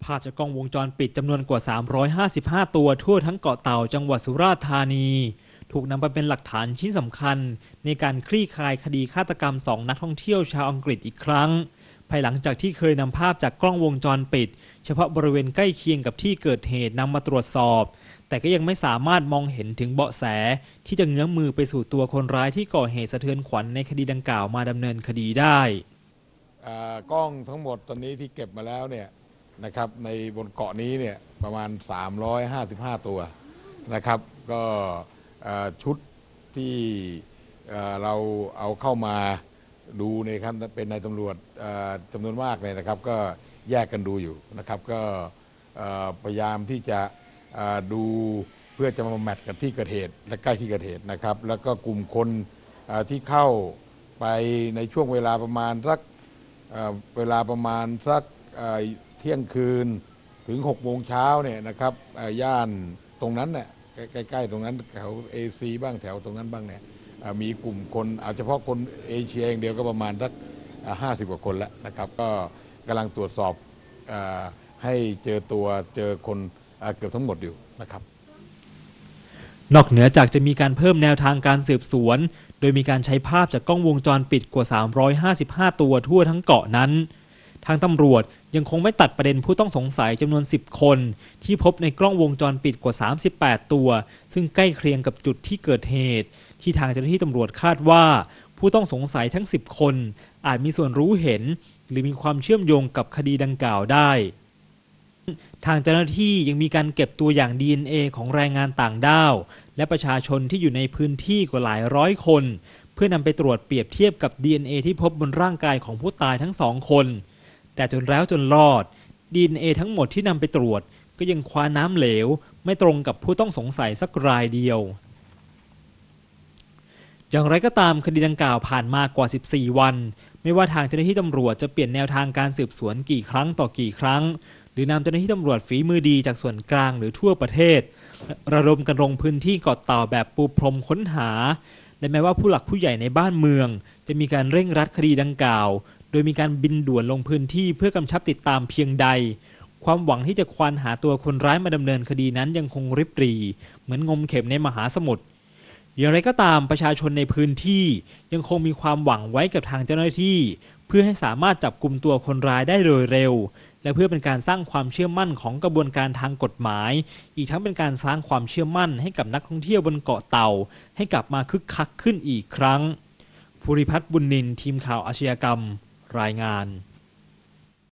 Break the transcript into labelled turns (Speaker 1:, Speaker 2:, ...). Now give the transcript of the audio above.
Speaker 1: ภาพจากกล้องวงจรปิดจำนวนกว่า355ตัวทั่วทั้งเกาะเต่าจังหวัดสุราษฎร์ธานีถูกนำไปเป็นหลักฐานชิ้นสำคัญในการคลี่คลายคดีฆาตกรรม2นักท่องเที่ยวชาวอังกฤษอีกครั้งภายหลังจากที่เคยนำภาพจากกล้องวงจรปิดเฉพาะบริเวณใกล้เคียงกับที่เกิดเหตุนำมาตรวจสอบแต่ก็ยังไม่สามารถมองเห็นถึงเบาะแสที่จะเงื้อมมือไปสู่ตัวคนร้ายที่ก่อเหตุสะเทือนขวัญในคดีดังกล่าวมาดำเนินคดีได้
Speaker 2: กล้องทั้งหมดตอนนี้ที่เก็บมาแล้วเนี่ยนะครับในบนเกาะนี้เนี่ยประมาณ355ตัวนะครับก็ชุดที่เราเอาเข้ามาดูเนี่ยครับเป็นนายตำรวจจำนวนมากเลยนะครับก็แยกกันดูอยู่นะครับก็พยายามที่จะดูเพื่อจะมาแมทกับที่เกิดเหตุและใกล้ที่เกิดเหตุนะครับแล้วก็กลุ่มคนที่เข้าไปในช่วงเวลาประมาณสักเที่ยงคืนถึง6 โมงเช้าเนี่ยนะครับย่านตรงนั้นเนี่ยใกล้ๆตรงนั้นแถวACบ้างแถวตรงนั้นบ้างเนี่ยมีกลุ่มคนเอาเฉพาะคนเอเชียอย่างเดียวก็ประมาณสัก50 กว่าคนแล้วนะครับก็กำลังตรวจสอบให้เจอคนเกือบทั้งหมดอยู่นะครับ
Speaker 1: นอกเหนือจากจะมีการเพิ่มแนวทางการสืบสวนโดยมีการใช้ภาพจากกล้องวงจรปิดกว่า355ตัวทั่วทั้งเกาะนั้นทางตำรวจยังคงไม่ตัดประเด็นผู้ต้องสงสัยจำนวน10 คนที่พบในกล้องวงจรปิดกว่า38ตัวซึ่งใกล้เคียงกับจุดที่เกิดเหตุที่ทางเจ้าหน้าที่ตำรวจคาดว่าผู้ต้องสงสัยทั้ง10 คนอาจมีส่วนรู้เห็นหรือมีความเชื่อมโยงกับคดีดังกล่าวได้ทางเจ้าหน้าที่ยังมีการเก็บตัวอย่าง DNA ของแรงงานต่างด้าวและประชาชนที่อยู่ในพื้นที่กว่าหลายร้อยคนเพื่อนำไปตรวจเปรียบเทียบกับ DNA ที่พบบนร่างกายของผู้ตายทั้ง2 คนแต่จนแล้วจนรอด DNA ทั้งหมดที่นำไปตรวจก็ยังคว้าน้ำเหลวไม่ตรงกับผู้ต้องสงสัยสักรายเดียวอย่างไรก็ตามคดีดังกล่าวผ่านมากว่า14 วันไม่ว่าทางเจ้าหน้าที่ตำรวจจะเปลี่ยนแนวทางการสืบสวนกี่ครั้งต่อกี่ครั้งหรือนำเจ้าหน้าที่ตำรวจฝีมือดีจากส่วนกลางหรือทั่วประเทศระดมกันลงพื้นที่เกาะเต่าแบบปูพรมค้นหาและแม้ว่าผู้หลักผู้ใหญ่ในบ้านเมืองจะมีการเร่งรัดคดีดังกล่าวโดยมีการบินด่วนลงพื้นที่เพื่อกำชับติดตามเพียงใดความหวังที่จะควานหาตัวคนร้ายมาดำเนินคดีนั้นยังคงริบหรี่เหมือนงมเข็มในมหาสมุทรอย่างไรก็ตามประชาชนในพื้นที่ยังคงมีความหวังไว้กับทางเจ้าหน้าที่เพื่อให้สามารถจับกุมตัวคนร้ายได้โดยเร็วและเพื่อเป็นการสร้างความเชื่อมั่นของกระบวนการทางกฎหมายอีกทั้งเป็นการสร้างความเชื่อมั่นให้กับนักท่องเที่ยวบนเกาะเต่าให้กลับมาคึกคักขึ้นอีกครั้งภูริพัฒน์ บุญนินทร์ทีมข่าวอาชญากรรมรายงาน